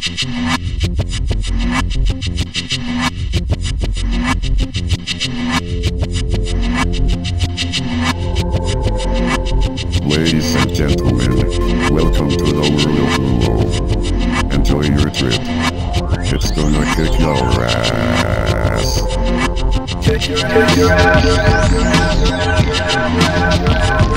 Ladies and gentlemen, welcome to the world of Luo. Enjoy your trip. It's gonna kick your ass. Kick your ass.